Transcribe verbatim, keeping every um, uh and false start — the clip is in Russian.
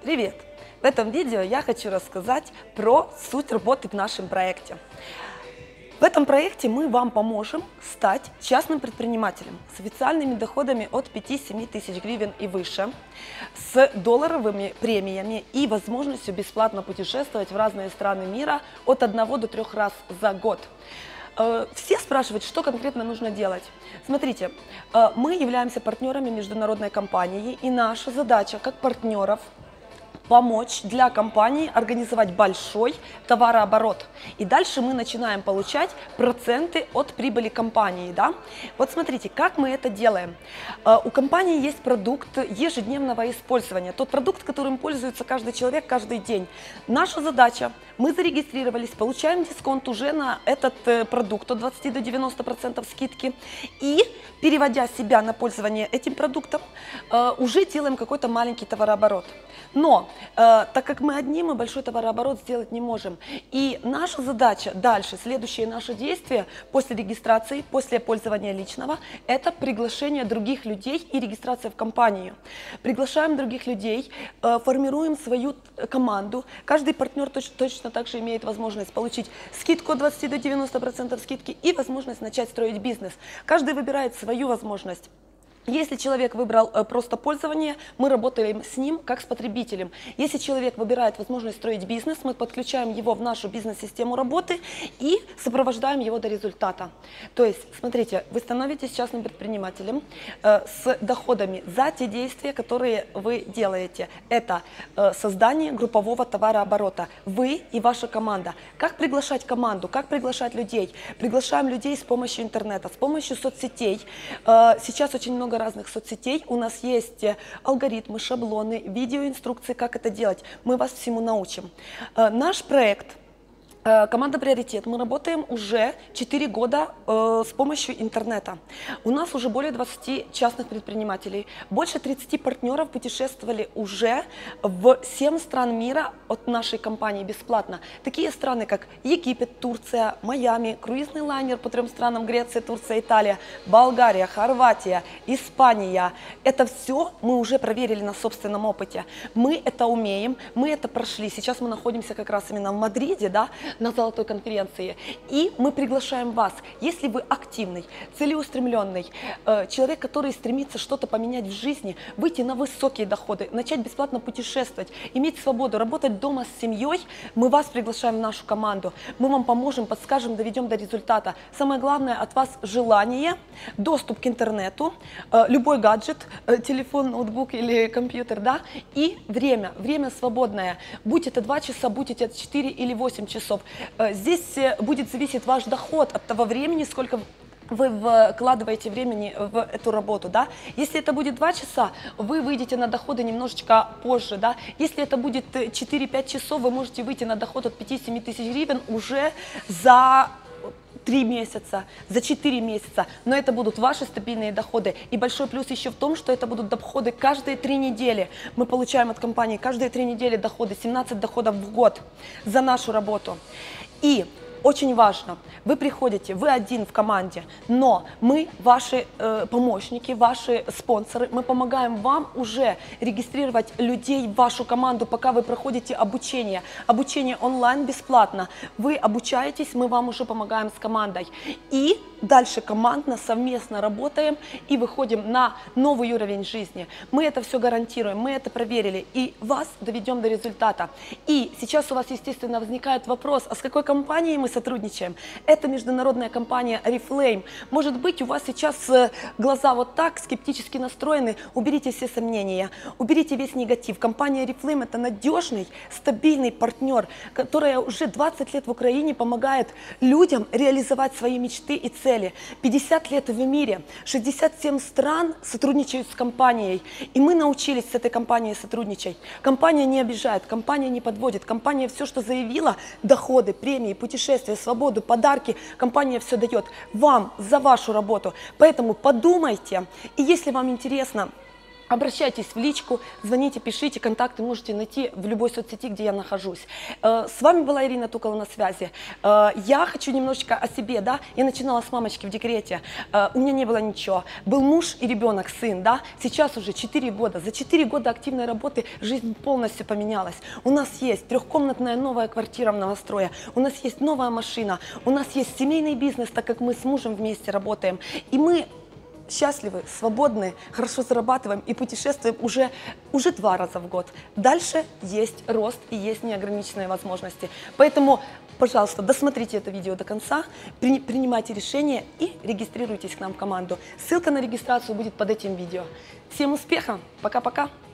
Привет! В этом видео я хочу рассказать про суть работы в нашем проекте. В этом проекте мы вам поможем стать частным предпринимателем с официальными доходами от пяти-семи тысяч гривен и выше, с долларовыми премиями и возможностью бесплатно путешествовать в разные страны мира от одного до трех раз за год. Все спрашивают, что конкретно нужно делать. Смотрите, мы являемся партнерами международной компании, и наша задача как партнеров помочь для компании организовать большой товарооборот. И дальше мы начинаем получать проценты от прибыли компании. Да? Вот смотрите, как мы это делаем. У компании есть продукт ежедневного использования. Тот продукт, которым пользуется каждый человек каждый день. Наша задача, мы зарегистрировались, получаем дисконт уже на этот продукт от двадцати до девяноста процентов скидки. И переводя себя на пользование этим продуктом, уже делаем какой-то маленький товарооборот. Но Э, так как мы одни, мы большой товарооборот сделать не можем. И наша задача дальше, следующее наше действие после регистрации, после пользования личного, это приглашение других людей и регистрация в компанию. Приглашаем других людей, э, формируем свою команду. Каждый партнер точ, точно так же имеет возможность получить скидку от двадцати до девяноста процентов скидки и возможность начать строить бизнес. Каждый выбирает свою возможность. Если человек выбрал э, просто пользование, мы работаем с ним как с потребителем. Если человек выбирает возможность строить бизнес, мы подключаем его в нашу бизнес-систему работы и сопровождаем его до результата. То есть, смотрите, вы становитесь частным предпринимателем э, с доходами за те действия, которые вы делаете. Это э, создание группового товарооборота. Вы и ваша команда. Как приглашать команду, как приглашать людей? Приглашаем людей с помощью интернета, с помощью соцсетей. Э, сейчас очень много разных соцсетей, у нас есть алгоритмы, шаблоны, видеоинструкции, как это делать. Мы вас всему научим. Наш проект «Команда Приоритет», мы работаем уже четыре года э, с помощью интернета. У нас уже более двадцати частных предпринимателей, больше тридцати партнеров путешествовали уже в семь стран мира от нашей компании бесплатно. Такие страны, как Египет, Турция, Майами, круизный лайнер по трем странам: Греция, Турция, Италия, Болгария, Хорватия, Испания. Это все мы уже проверили на собственном опыте. Мы это умеем, мы это прошли. Сейчас мы находимся как раз именно в Мадриде, да, на золотой конференции, и мы приглашаем вас, если вы активный, целеустремленный э, человек, который стремится что-то поменять в жизни, выйти на высокие доходы, начать бесплатно путешествовать, иметь свободу, работать дома с семьей, мы вас приглашаем в нашу команду, мы вам поможем, подскажем, доведем до результата. Самое главное от вас желание, доступ к интернету, э, любой гаджет, э, телефон, ноутбук или компьютер, да, и время, время свободное, будь это два часа, будь это четыре или восемь часов. Здесь будет зависеть ваш доход от того времени, сколько вы вкладываете времени в эту работу, да. Если это будет два часа, вы выйдете на доходы немножечко позже, да. Если это будет четыре-пять часов, вы можете выйти на доход от пяти-семи тысяч гривен уже за три месяца, за четыре месяца, но это будут ваши стабильные доходы. И большой плюс еще в том, что это будут доходы каждые три недели. Мы получаем от компании каждые три недели доходы, семнадцать доходов в год за нашу работу. И очень важно, вы приходите, вы один в команде, но мы ваши э, помощники, ваши спонсоры, мы помогаем вам уже регистрировать людей в вашу команду, пока вы проходите обучение. Обучение онлайн бесплатно. Вы обучаетесь, мы вам уже помогаем с командой. И дальше командно, совместно работаем и выходим на новый уровень жизни. Мы это все гарантируем, мы это проверили и вас доведем до результата. И сейчас у вас, естественно, возникает вопрос, а с какой компанией мы сотрудничаем? Это международная компания Oriflame. Может быть, у вас сейчас глаза вот так скептически настроены. Уберите все сомнения, уберите весь негатив. Компания Oriflame — это надежный, стабильный партнер, которая уже двадцать лет в Украине помогает людям реализовать свои мечты и цели. пятьдесят лет в мире, шестьдесят семь стран сотрудничают с компанией. И мы научились с этой компанией сотрудничать. Компания не обижает, компания не подводит. Компания все, что заявила, доходы, премии, путешествия, свободу, подарки, компания все дает вам за вашу работу. Поэтому подумайте, и если вам интересно Обращайтесь в личку, звоните, пишите, контакты можете найти в любой соцсети, где я нахожусь. Э, С вами была Ирина Тукова на связи. Э, Я хочу немножечко о себе, да. Я начинала с мамочки в декрете, Э, у меня не было ничего. Был муж и ребенок, сын, да. Сейчас уже четыре года. За четыре года активной работы жизнь полностью поменялась. У нас есть трехкомнатная новая квартира в новострое, у нас есть новая машина, у нас есть семейный бизнес, так как мы с мужем вместе работаем. И мы счастливы, свободны, хорошо зарабатываем и путешествуем уже, уже два раза в год. Дальше есть рост и есть неограниченные возможности. Поэтому, пожалуйста, досмотрите это видео до конца, при, принимайте решение и регистрируйтесь к нам в команду. Ссылка на регистрацию будет под этим видео. Всем успеха! Пока-пока!